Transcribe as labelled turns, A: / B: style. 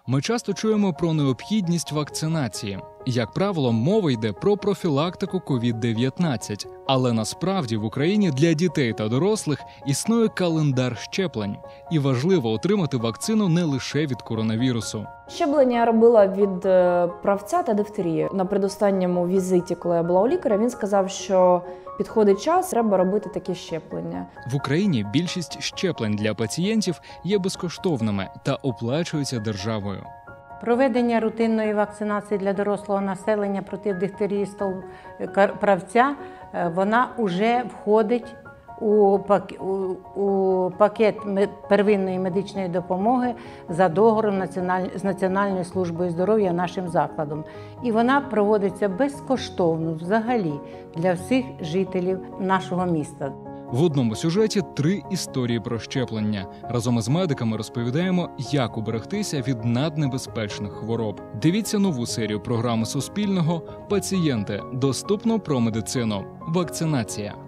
A: Ми часто чуємо про необхідність вакцинації. Як правило, мова йде про профілактику COVID-19. Але насправді в Україні для дітей та дорослих існує календар щеплень. І важливо отримати вакцину не лише від коронавірусу.
B: Щеплення я робила від правця та дифтерії. На передостанньому візиті, коли я була у лікаря, він сказав, що підходить час, треба робити такі щеплення.
A: В Україні більшість щеплень для пацієнтів є безкоштовними та оплачуються державою.
C: Проведення рутинної вакцинації для дорослого населення проти дифтерії правця, вона вже входить у пакет первинної медичної допомоги за договором з Національною службою здоров'я нашим закладом. І вона проводиться безкоштовно взагалі для всіх жителів нашого міста.
A: В одному сюжеті 3 історії про щеплення. Разом із медиками розповідаємо, як уберегтися від наднебезпечних хвороб. Дивіться нову серію програми Суспільного «Пацієнти» доступно про медицину. Вакцинація.